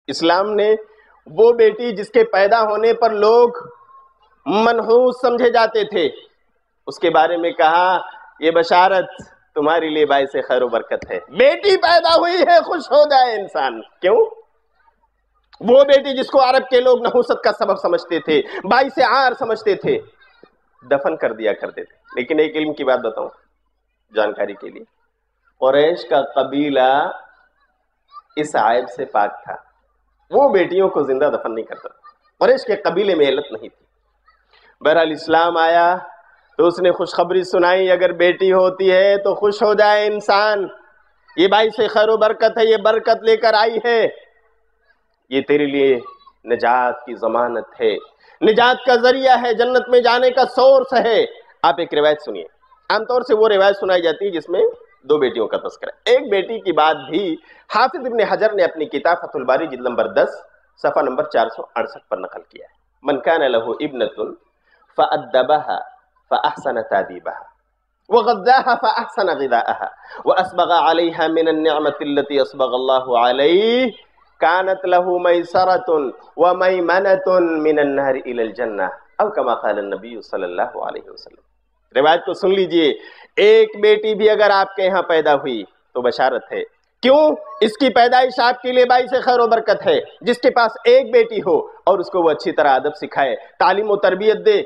اسلام نے وہ بیٹی جس کے پیدا ہونے پر لوگ منحوس سمجھے جاتے تھے اس کے بارے میں کہا یہ بشارت تمہارے لیے باعث خیر و برکت ہے. بیٹی پیدا ہوئی ہے خوش ہو جائے انسان. کیوں؟ وہ بیٹی جس کو عرب کے لوگ نحوست کا سبب سمجھتے تھے، باعث عار سمجھتے تھے، دفن کر دیا کرتے تھے. لیکن ایک علم کی بات بتاؤں جانکاری کے لیے، قریش کا قبیلہ اس عیب سے پاک تھا، وہ بیٹیوں کو زندہ دفن نہیں کرتا. قریش کے قبیلے میں علت نہیں تھی. بہرحال اسلام آیا تو اس نے خوشخبری سنائی اگر بیٹی ہوتی ہے تو خوش ہو جائے انسان، یہ باعث خیر و برکت ہے، یہ برکت لے کر آئی ہے، یہ تیرے لیے نجات کی ضمانت ہے، نجات کا ذریعہ ہے، جنت میں جانے کا سورس ہے. آپ ایک روایت سنیے. عام طور سے وہ روایت سنائی جاتی ہے جس میں دو بیٹیوں کا تذکرہ. ایک بیٹی کی بات بھی حافظ ابن حجر نے اپنی کتاب فتح الباری جلد نمبر 10 صفحہ نمبر 468 پر نقل کیا ہے. من کان له ابنة فأدبها فأحسن تأديبها وغذاها فأحسن غذاءها وأسبغ عليها من النعمة التي أسبغ الله عليه كانت له ميسرة وميمنة من النهر إلى الجنة أو كما قال النبي صلی اللہ علیہ وسلم. روایت کو سن لیجئے. ایک بیٹی بھی اگر آپ کے یہاں پیدا ہوئی تو بشارت ہے. کیوں؟ اس کی پیدائش آپ کے لیے باعث خیر و برکت ہے. جس کے پاس ایک بیٹی ہو اور اس کو وہ اچھی طرح ادب سکھائے، تعلیم و تربیت دے.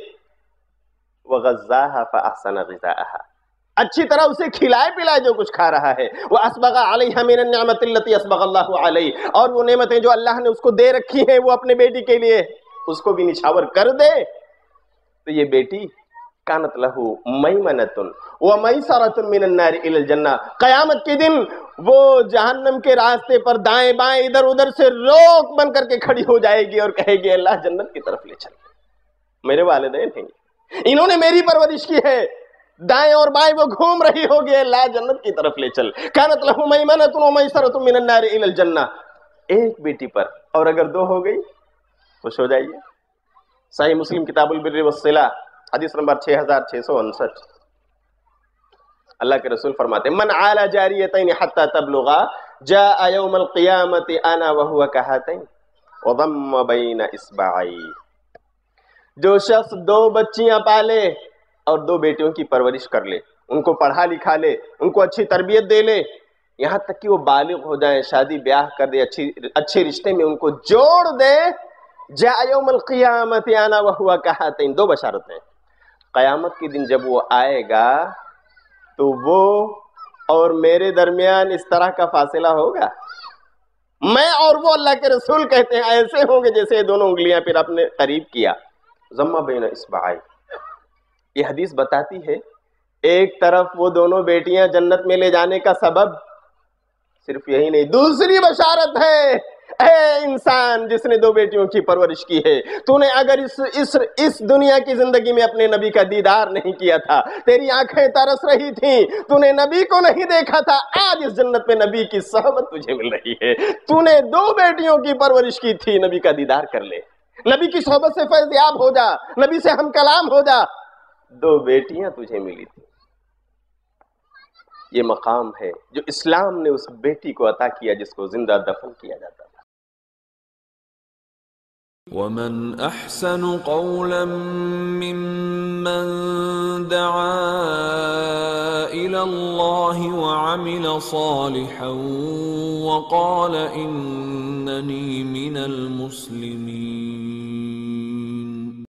وَغَذَّاهَا فَأَحْسَنَ غِذَاءَهَا، اچھی طرح اسے کھلائے پلائے جو کچھ کھا رہا ہے. وَأَسْبَغَ عَلَيْهَا مِنَ النِّعْمَةِ الَّتِي أَسْبَغَ اللَّهُ عَلَيْهِ، اور وہ نعمتیں جو اللہ نے اس کو دے رکھی ہیں وہ اپنے بیٹی کے لیے اس کو بھی نچھاور کر دے. تو یہ بیٹی کانت لہو میمنۃ ومیسرۃ من النار الی الجنہ، قیامت کے دن وہ جہنم کے راستے پر دائیں بائیں ادھر ادھر سے روک بن کر کے کھڑی ہو جائے گی اور کہے گی اللہ جنت کی طرف لے چل. میرے والدین ہیں، انہوں نے میری پرورش کی ہے، دائیں اور بائیں وہ گھوم رہی ہوگی اللہ جنت کی طرف لے چل. کانت لہو میمنۃ ومیسرۃ من النار الی الجنہ. ایک بیٹی پر، اور اگر دو ہو گئی خوش ہو جائیے. صحیح مسلم کتاب البر والصلہ حدیث نمبر 6659. اللہ کے رسول فرماتے ہیں من عال جاریتین حتی تبلغا جاء یوم القیامت انا وہو کہاتین وضم بین اصبعی. جو شخص دو بچیاں پالے اور دو بیٹیوں کی پرورش کر لے، ان کو پڑھا لکھا لے، ان کو اچھی تربیت دے لے، یہاں تک کہ وہ بالغ ہو جائیں، شادی بیاہ کر دے، اچھے رشتے میں ان کو جوڑ دے. جاء یوم القیامت انا وہو کہاتین، دو بشارتیں. قیامت کے دن جب وہ آئے گا تو وہ اور میرے درمیان اس طرح کا فاصلہ ہوگا، میں اور وہ اللہ کے رسول کہتے ہیں ایسے ہوں گے جیسے دونوں انگلیاں پھر اپنے قریب کیا. ضم بین اصبعی. یہ حدیث بتاتی ہے ایک طرف وہ دونوں بیٹیاں جنت میں لے جانے کا سبب صرف یہی نہیں، دوسری بشارت ہے اے انسان جس نے دو بیٹیوں کی پرورش کی ہے، تو نے اگر اس دنیا کی زندگی میں اپنے نبی کا دیدار نہیں کیا تھا، تیری آنکھیں ترس رہی تھیں، تو نے نبی کو نہیں دیکھا تھا، آج اس جنت میں نبی کی صحبت تجھے مل رہی ہے. تو نے دو بیٹیوں کی پرورش کی تھی، نبی کا دیدار کر لے، نبی کی صحبت سے فیض یاب ہو جا، نبی سے ہم کلام ہو جا. دو بیٹیاں تجھے ملی تھی. یہ مقام ہے جو اسلام نے اس بیٹی کو عطا کیا جس کو زندہ دفن کیا جاتا تھا. ومن احسن قولا ممن دعا الى الله وعمل صالحا وقال انني من المسلمين.